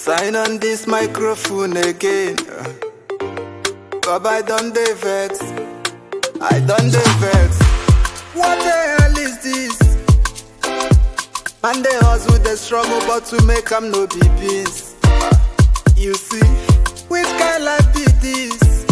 Sign on this microphone again. But I done the vex. I done the vex. What the hell is this? Man, they hustle, they struggle, but to make them no be beans. You see, which kind life be this?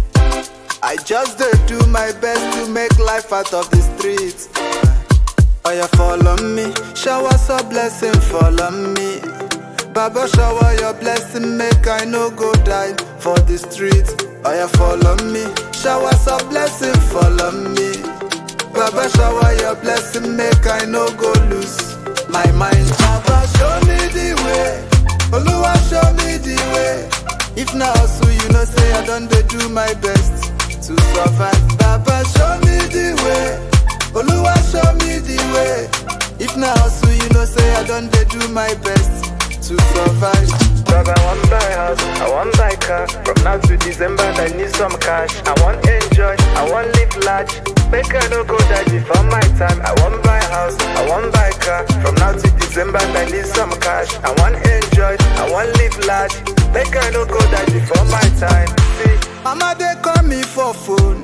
I just do my best to make life out of the streets. Oh, you follow me, shower some blessing, follow me. Baba, shower your blessing, make I no go die for the streets. Oh, you follow me, shower some blessing, follow me. Baba, shower your blessing, make I no go lose my mind. Baba, show me the way. Oluwa, show me the way. If not so, you know say I done do my best to survive. Baba, show me the way. Oluwa, show me the way. If not so, you know say I done do my best to survive. Baba, I want buy house, I want buy car. From now to December, I need some cash. I want enjoy, I want live large. Make I no go die before my time. I want buy house, I want buy car. From now to December, I need some cash. I want enjoy, I want live large. Make I no go die before my time. See, Mama, they call me for phone,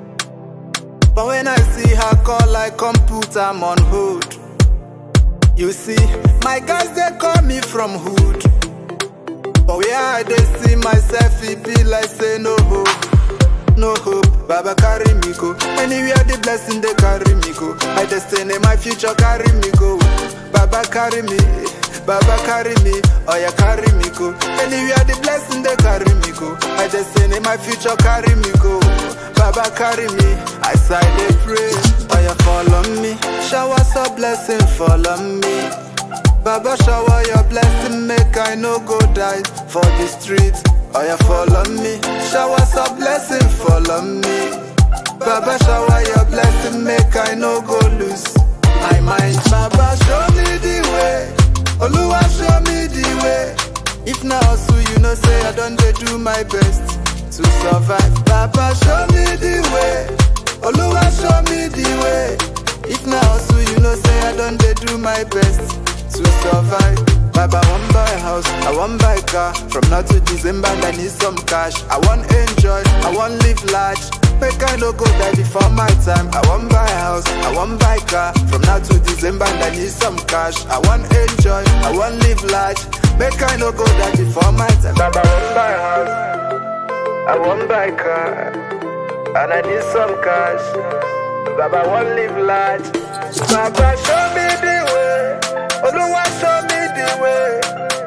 but when I see her call, I come put am on hold. You see, my guys, they call me from hood, but where I they see myself, it be like say no hope, no hope. Baba, carry me go, anywhere the blessing they carry me go. My destiny, my future carry me go. Baba, carry me, Baba, carry me, oh yeah, carry me go. Anywhere the blessing they carry me go. My destiny, my future carry me go. Baba, carry me, I silently pray. Oh yeah, follow me, shower some blessing, follow me. Baba, shower your blessing, make I no go die for the streets. Oh yeah, follow me, shower some blessing, follow me. Baba, shower your blessing, make I no go lose my mind. Baba, show me the way. Oluwa, show me the way. If not so, you know say I done do my best to survive. Baba, show me the way. Oluwa, show me the way. If not so, you know say I done do my best to survive. Baba, I want buy house, I want buy car. From now to December, I need some cash. I want enjoy, I want live large. Make I no go die before my time. I want buy house, I want buy car. From now to December, I need some cash. I want enjoy, I want live large. Make I no go die before my time. Baba, I want buy house, I want buy car, and I need some cash. Baba, I want live large. Baba, show me the way. Oluwa, show me the way.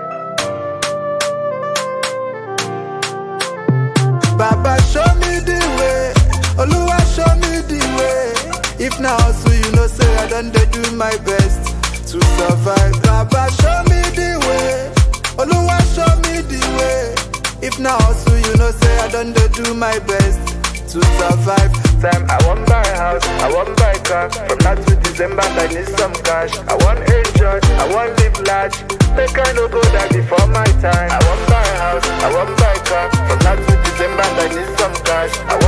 Baba, show me the way. Oluwa, show me the way. If not so, you know say I done do my best to survive. Baba, show me the way. Oluwa, show me the way. If not so, you know say I done do my best to survive. Time, I want buy house, I want buy car. From now to December, I need some cash. I want enjoy, I want live large. Make I no go die before my time. I want buy house, I want buy car. From now to December, I need some cash. I want